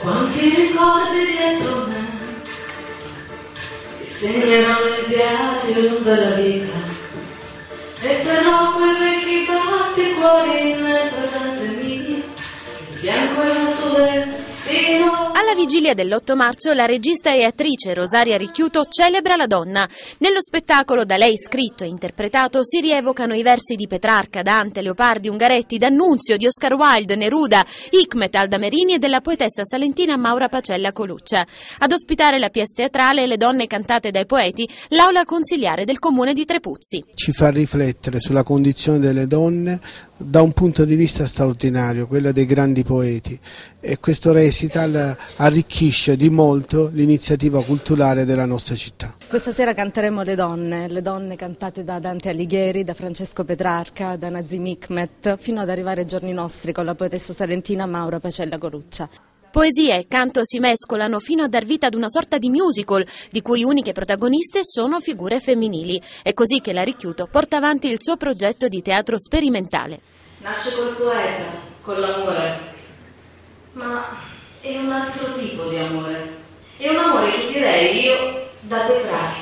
quanti ricordi dietro me segneranno il diario della vita e terrò quei vecchi batti cuori nel presente mio, il bianco e rosso del destino. Alla vigilia dell'8 marzo la regista e attrice Rosaria Ricchiuto celebra la donna. Nello spettacolo da lei scritto e interpretato si rievocano i versi di Petrarca, Dante, Leopardi, Ungaretti, D'Annunzio, di Oscar Wilde, Neruda, Hikmet, Aldamerini e della poetessa salentina Maura Pacella Coluccia. Ad ospitare la pièce teatrale Le donne cantate dai poeti, l'aula consiliare del comune di Trepuzzi. Ci fa riflettere sulla condizione delle donne da un punto di vista straordinario, quella dei grandi poeti, e questo recital arricchisce di molto l'iniziativa culturale della nostra città. Questa sera canteremo le donne cantate da Dante Alighieri, da Francesco Petrarca, da Nazim Hikmet, fino ad arrivare ai giorni nostri con la poetessa salentina Maura Pacella Coluccia. Poesia e canto si mescolano fino a dar vita ad una sorta di musical, di cui uniche protagoniste sono figure femminili. È così che la Ricchiuto porta avanti il suo progetto di teatro sperimentale. Nasce col poeta, con l'amore, ma è un altro tipo di amore. È un amore che direi io da Petrarca.